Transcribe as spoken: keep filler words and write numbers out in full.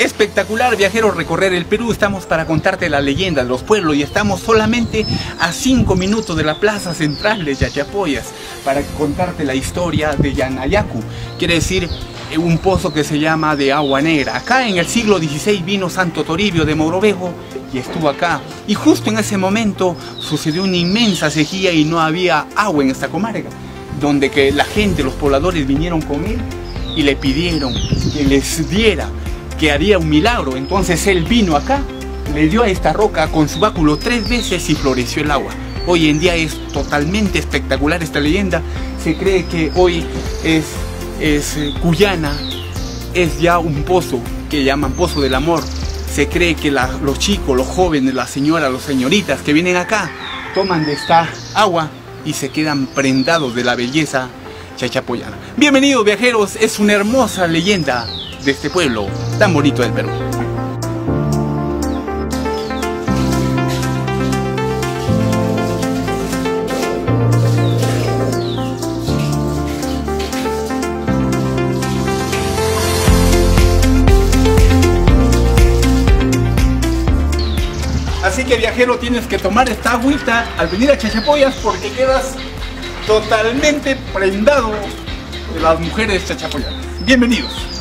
Espectacular, viajero, recorrer el Perú. Estamos para contarte la leyenda de los pueblos y estamos solamente a cinco minutos de la plaza central de Chachapoyas para contarte la historia de Yanayacu. Quiere decir un pozo que se llama de agua negra. Acá en el siglo dieciséis vino Santo Toribio de Mogrovejo y estuvo acá. Y justo en ese momento sucedió una inmensa sequía y no había agua en esta comarca, donde que la gente, los pobladores vinieron con él y le pidieron que les diera, que haría un milagro. Entonces él vino acá, le dio a esta roca con su báculo tres veces y floreció el agua. Hoy en día es totalmente espectacular esta leyenda. Se cree que hoy es, es Cuyana, es ya un pozo que llaman Pozo del Amor. Se cree que la, los chicos, los jóvenes, las señoras, las señoritas que vienen acá toman de esta agua y se quedan prendados de la belleza chachapoyana. Bienvenidos, viajeros, es una hermosa leyenda de este pueblo tan bonito del Perú. Así que, viajero, tienes que tomar esta agüita al venir a Chachapoyas porque quedas totalmente prendado de las mujeres chachapoyanas. Bienvenidos.